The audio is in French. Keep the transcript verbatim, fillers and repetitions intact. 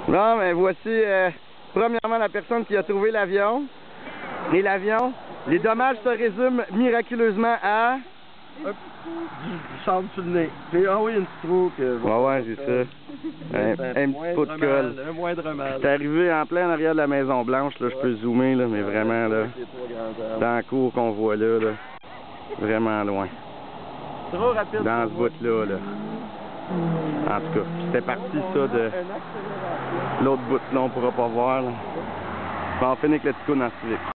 Bon, mais voici euh, premièrement la personne qui a trouvé l'avion. Et l'avion, les dommages se résument miraculeusement à... Un petit chambre sur le nez. J'ai envoyé une petite trou que... Ouais, ouais, j'ai ça. Un, un petit pot de colle. Un moindre mal. C'est arrivé en plein arrière de la Maison Blanche, là, je peux zoomer, là, mais vraiment, là, dans le cours qu'on voit là, là, vraiment loin. Trop rapide. Dans ce bout-là, là. En tout cas, c'était parti, ça, de l'autre bout, là, on pourra pas voir, là. On va en finir avec le petit coup dans le civique.